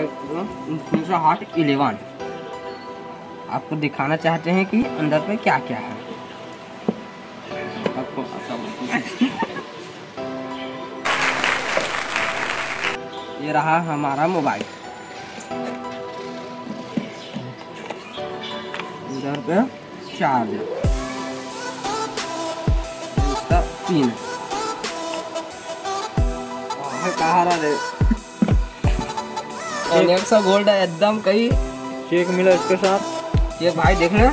Infinix hot 11 आपको दिखाना चाहते हैं कि अंदर पे क्या क्या है। आपको ये रहा हमारा मोबाइल, इधर पे चार्जर, इसका पिन कहा रे नेक्सा गोल्ड है एकदम। कहीं चेक मिला इसके साथ। ये भाई देख ले,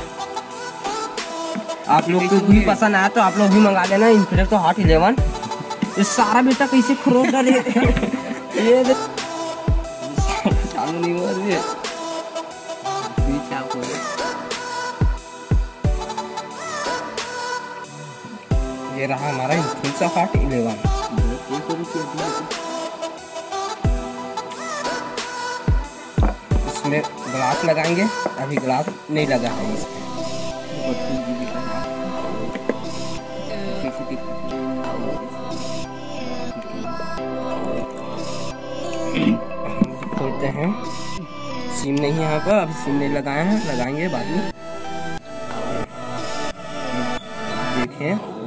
आप लोग को भी पसंद आया तो आप लोग भी मंगा लेना इन्फिनिक्स हॉट 11। ये सारा बेटा कैसे खरोच डाले ये चालू नहीं हुआ रे पीछे आपको। ये रहा हमारा इन्फिनिक्स हॉट 11। इसमें ग्लास लगाएंगे, अभी ग्लास नहीं लगा है इसमें। खोलते हैं, सिम नहीं है यहाँ पर, अभी सिम नहीं लगाए हैं, लगाएंगे बाद में। देखें